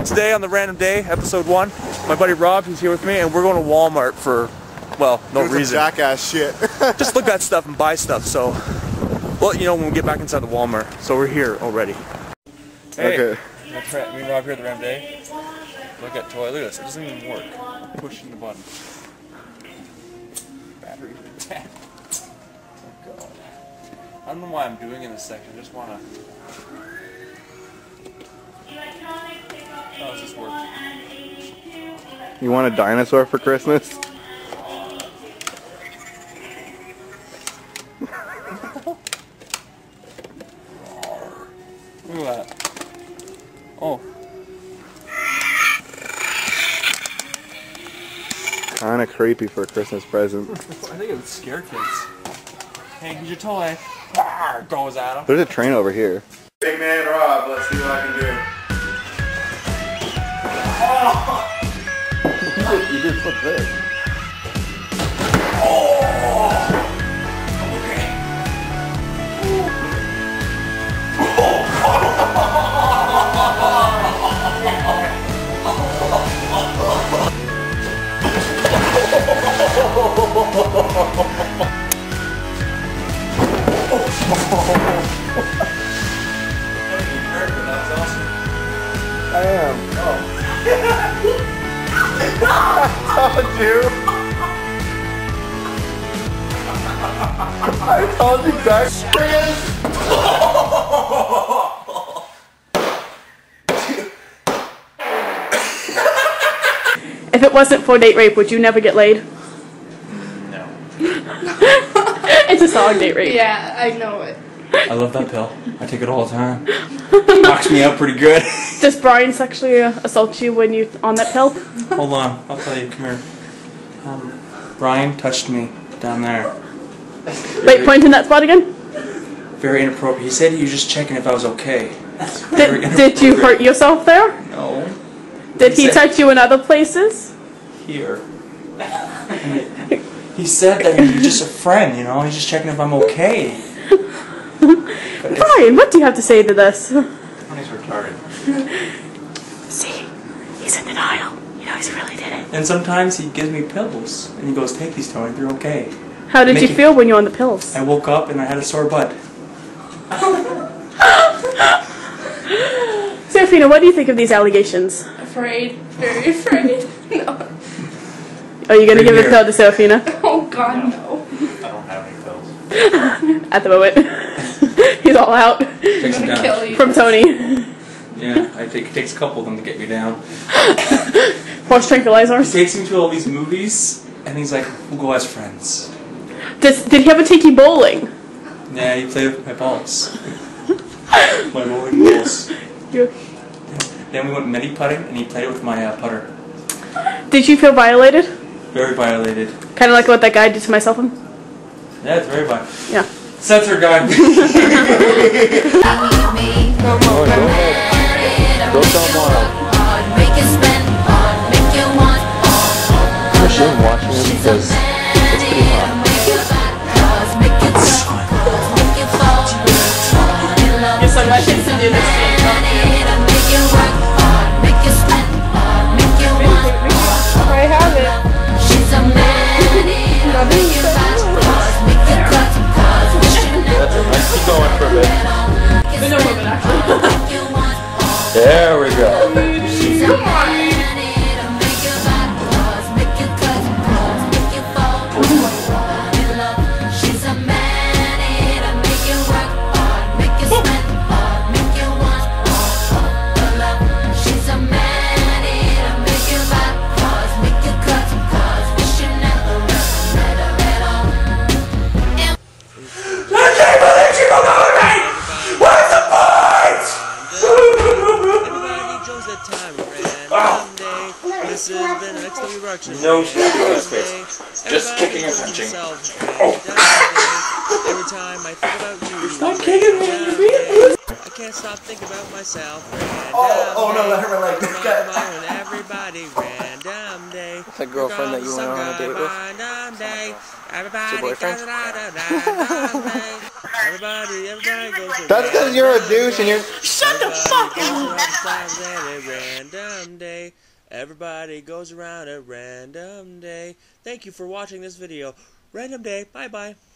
Today on the Random Day, episode 1, my buddy Rob, he's here with me, and we're going to Walmart for, well, no reason. Jackass shit. Just look at stuff and buy stuff, so, well, you know, when we get back inside the Walmart. So we're here already. Hey, okay. Me and Rob here at the Random Day. Look at toy, look at this, it doesn't even work. Pushing the button. Battery dead. Oh god. I don't know why I'm doing in this section, I just wanna... How does this work? You want a dinosaur for Christmas? Look at that. Oh. Kinda creepy for a Christmas present. I think it would scare kids. Hey, here's your toy. Goes at him. There's a train over here. Big man Rob, let's see what I can do. Oh! You did flip this. I am. Oh. I told you. I told you guys. If it wasn't for date rape, would you never get laid? No. It's a song, date rape. Yeah, I know it. I love that pill. I take it all the time. Knocks me out pretty good. Does Brian sexually assault you when you're on that pill? Hold on, I'll tell you. Come here. Brian touched me down there. Wait, point in that spot again? Very inappropriate. He said he was just checking if I was okay. Did you hurt yourself there? No. Did he touch you in other places? Here. He said that he was just a friend, you know? He's just checking if I'm okay. Brian, what do you have to say to this? He's retarded. See, he's in denial. You know, he's really did it. And sometimes he gives me pills, and he goes, "Take these, Tony, they're okay." How did you feel when you were on the pills? I woke up and I had a sore butt. Serafina, what do you think of these allegations? Afraid. Very afraid. No. Are you going to give a pill to Serafina? Oh god, no. I don't have any pills. At the moment. He's all out. Takes him down. Kill you. From Tony. Yeah, it takes a couple of them to get me down. Horse tranquilizers. He takes me to all these movies, and he's like, "We'll go as friends." Did he ever take you bowling? Yeah, he played with my balls. My bowling balls. Then we went mini putting, and he played it with my putter. Did you feel violated? Very violated. Kind of like what that guy did to my cell phone? Yeah, it's very violated. Yeah. Censor guy. Go somewhere. I shouldn't watch him because it's pretty hot. Yes, so much to do this thing. I have it. She's a man Let's keep going for a bit. But no woman, actually. There we go. Come on. This has been an XW production. No space. Just kicking and punching. Every time I think about you. Stop kicking me. I can't stop thinking about myself. Oh no, that hurt my leg. Everybody, random day. That girlfriend that you went on a date with. Everybody, your boyfriend? Everybody goes. That's because you're a douche and you're... Shut the fuck up! A random day. Everybody goes around a random day. Thank you for watching this video. Random day. Bye bye.